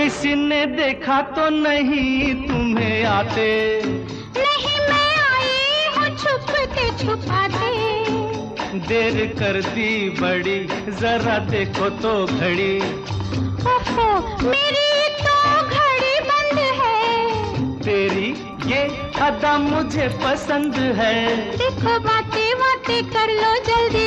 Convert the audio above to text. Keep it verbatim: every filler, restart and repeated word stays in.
किसी ने देखा तो नहीं तुम्हें आते? नहीं, मैं आई हूँ छुपते छुपाते। देर कर दी बड़ी, जरा देखो तो घड़ी। ओहो, मेरी तो घड़ी बंद है। तेरी ये अदा मुझे पसंद है। देखो बातें बातें कर लो जल्दी